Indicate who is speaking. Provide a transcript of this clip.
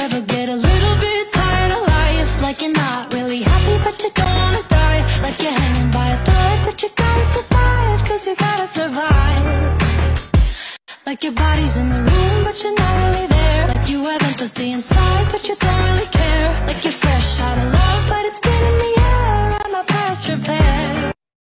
Speaker 1: ever get a little bit tired of life? Like you're not really happy but you don't wanna die. Like you're hanging by a thread but you gotta survive, cause you gotta survive. Like your body's in the room but you're not really there. Like you have empathy inside but you don't